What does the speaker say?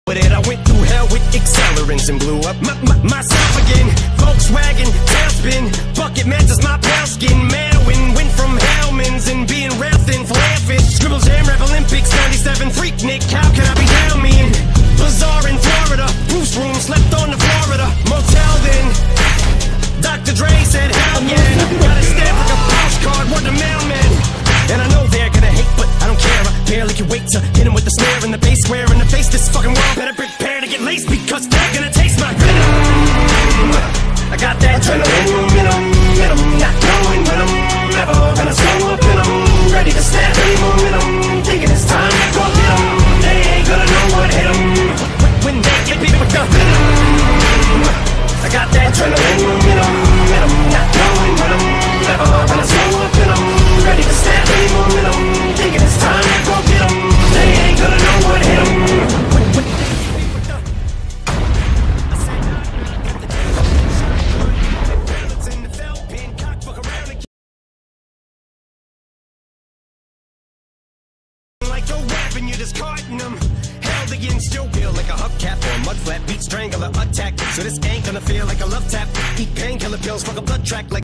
With it, I went through hell with accelerants and blew up myself again. Volkswagen, tailspin, bucket matches my pale skin. Manowin, went from Hellman's and being rail thin, flailfish. Scribble Jam, Rap Olympics, 97, Freak Nick. How can I be down me in Bazaar in Florida? Bruce room, slept on the Florida motel then. Dr. Dre said, hell yeah. Got a stamp like a postcard, word to mailman. And I know they're gonna hate, but I don't care. I barely can wait to hit 'em with the snare and the bass square in the face. This fucking world better prepare to get laced, because they're gonna taste my venom. I got that adrenaline momentum, not knowing when I'm ever gonna slow up in 'em. Ready to snap any momentum, thinking it's time to go get 'em. They ain't gonna know what hit 'em when they get beat with the venom. I got that adrenaline momentum, not knowing when I'm ever gonna slow up in 'em. Ready to snap any momentum, thinking it's time to go get 'em. They ain't gonna know what hit 'em. Like you're rapping, you're discarding them. Held against your will like a hubcap or a mud flat. Beat strangler attack, so this ain't gonna feel like a love tap. Eat painkiller pills, fuck a blood track like